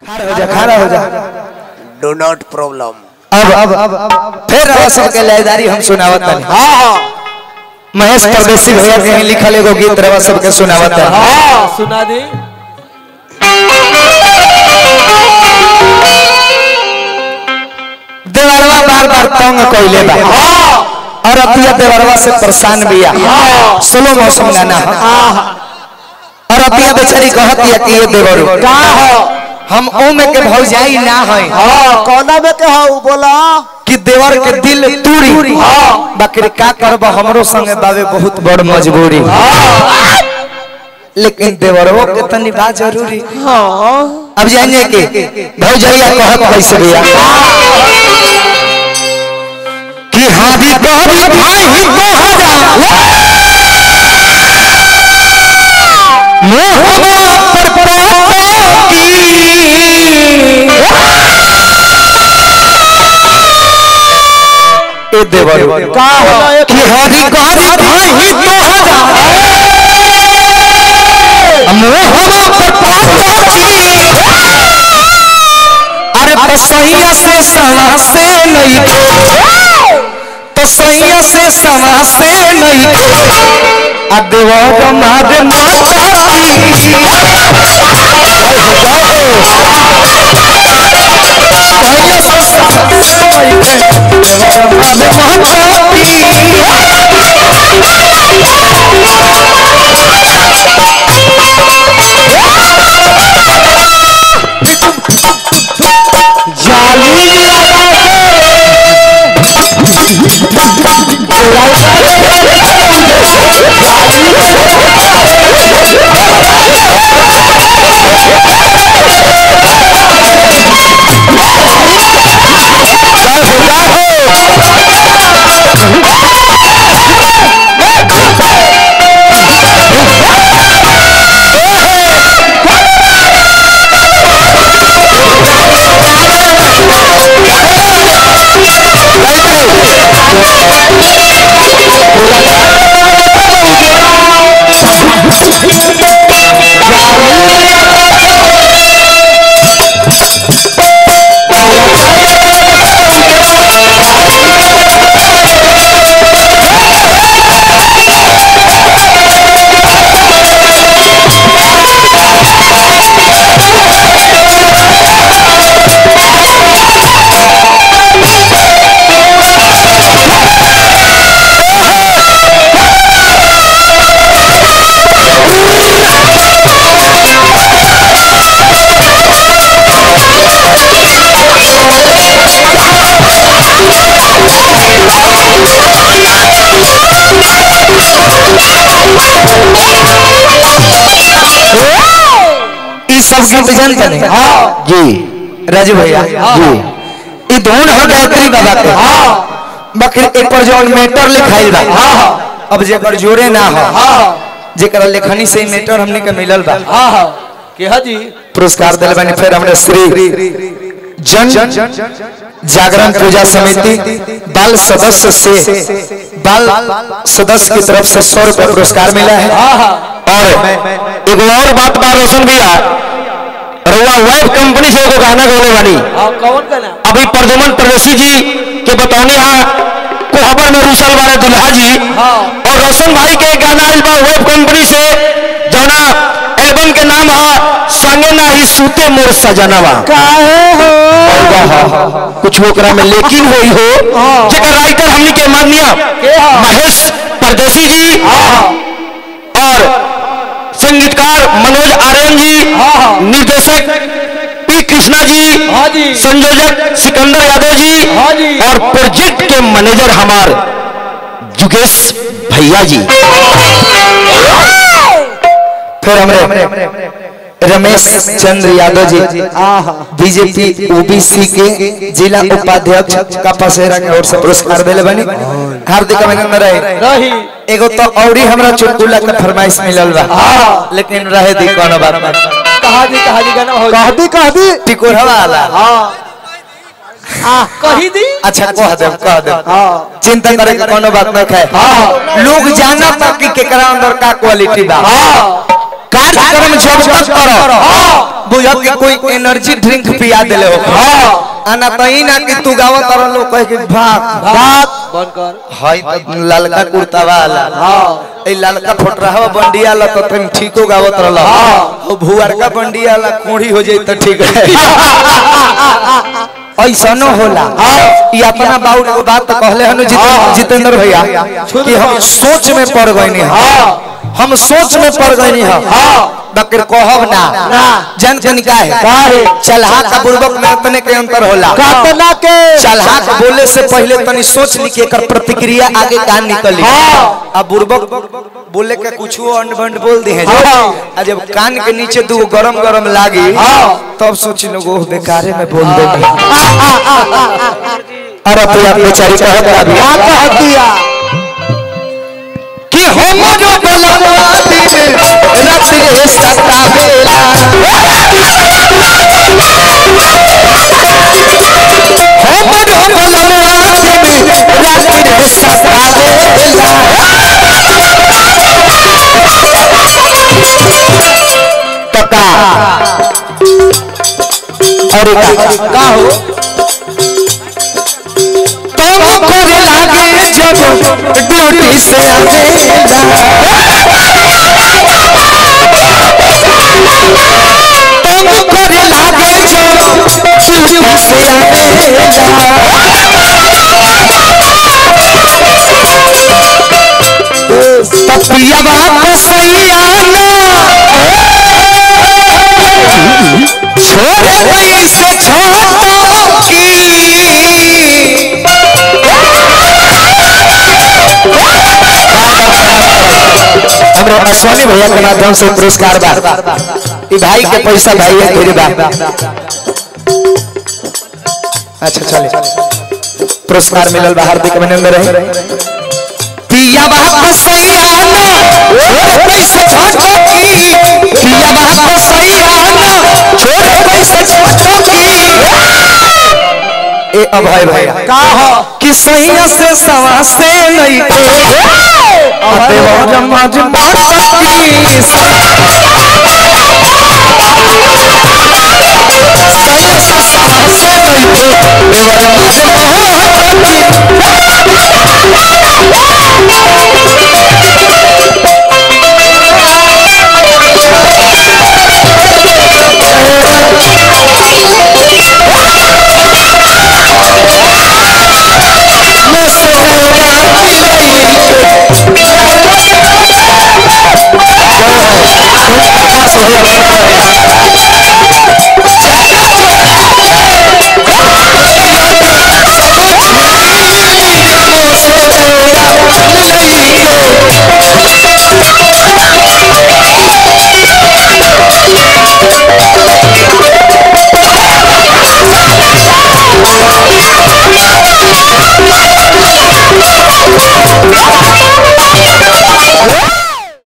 खड़ा हो जा डू नॉट प्रॉब्लम। अब फिर रवा के लयदारी हम सुनावत है। हाँ महेश परदेसी भैया के लिखल एगो गीत रवा सबके सुनावत है। हाँ सुना दी। देवरवा बार बार तंग कइले बा और अतिया देवरवा से परेशान बिया। स्लो मौसम गाना और अतिया बेचारी कहती है कि ये देवरू का हो हम ओ में के भौजाई ना है। कौना में के हो बोला कि देवर के दिल तूरी बाकी का करब हमरो संगे बाबे बहुत बड़ मजबूरी। लेकिन देवरवो के तनी बात जरूरी। अब जानिए कि भौजैया कहत कैसे भैया कि हादी कहबी भाई मोहब्बत पर प्राप्ति ए देवरू का हो कि हादी कहबी भाई मोहब्बत पर प्राप्ति अरे तसैया से समा से नहीं तसैया से समा से नहीं अदेवर मारे माताती सब जानते हैं। जी राजू भैया जी ये धुन हो गायत्री बाबा के बाकी एक पर जो मेटर लिखाइल बा अब जेकर जोरे ना हो जेकर लेखनी से मेटर हमने के मिलल बा के हा जी पुरस्कार दिल बने। फिर हमने श्री जन जागरण पूजा समिति बाल सदस्य से बाल सदस्य की तरफ से 100 रुपए पुरस्कार मिला है। और एक और बात बा रोशन भैया रुआ वेब कंपनी से एगो गाना गाने वाली कौन गाना अभी प्रदुमन परदेसी जी के बताने कोहबर में रूसल वाले दुल्हा जी और रोशन भाई के गाना आइल बा वेब कंपनी से जौना एल्बम के नाम है संगे ना ही सूते मोर सजनवा काहे हो कुछ ओकरा में लेकिन होई हो जेकर राइटर हमनी के माननीय महेश परदेसी जी और संगीतकार मनोज आर्यन जी निर्देशक पी कृष्णा जी संयोजक सिकंदर यादव जी और प्रोजेक्ट के मैनेजर हमार जुगेश भैया जी। फिर हमारे रमेश चंद्र यादव जी बीजेपी ओबीसी के जिला उपाध्यक्ष का पसेरा के ओर से पुरस्कार दिले बनी। हार्दिक अभिनंदन रहे। एगो तो औरी हमरा चुटकुला के फरमाइश मिलल बा लेकिन रहे दी कोनो बात ना कहा दी गाना हो कह दी टिकोरवा वाला कही दी अच्छा कह दे चिंता करे के कोनो बात ना है। लोग जाना तक कि केकरा अंदर का क्वालिटी बा कार्यक्रम जब तक करो बुझ के कोई एनर्जी ड्रिंक पिया देले हो आना तई ना कि तू गावत और लोग कहे कि भाग बात बंद कर हाय तो ललका कुर्ता वाला ए ललका फोट रहा बंडिया ला तो तुम ठीको गावत रहला ओ भुआर का बंडिया ला कोड़ी हो जाई तो ठीक है ऐसा न होला ये अपना बाउल को बात तो कहले हनु जितेंद्र भैया कि हम सोच में पड़ गए हम सोच में पड़ गए बकर कहब ना जन जन का है चलहा का बुर्बक में अपने के अंतर होला कातना के चलहा का बोले से पहले तनी सोच ली कि एकर प्रतिक्रिया आगे का निकली अब बुर्बक बोले के कुछ अंड बंड बोल दी है जब कान के नीचे दो गरम गरम लागी तब सोची लोगो बेकारे में बोल दे अरे बेचारी कह दिया कि हम जो बलवाती में रख रे सतावेला हम जो बलवाती में रख रे सतावेला टका और का हो तुम करे लागे जब ड्यूटी से आवेला तुम करे लागे जब ड्यूटी से आवेला तपिया बात सैया छोड़े कैसे छोटो की हमरा अश्वानी भैया के माध्यम से पुरस्कार बा ई भाई के पैसा भाई है तेरे बा अच्छा चले पुरस्कार मिलल बा हार्दिक अभिनंदन रहे पिया बाप सैयाना छोड़ कैसे छोटो की पिया बाप सैयाना छोड़ कैसे छोटो की ए अभय भैया का हो कि सैया से सवा से नहीं आते हो जमाज माता की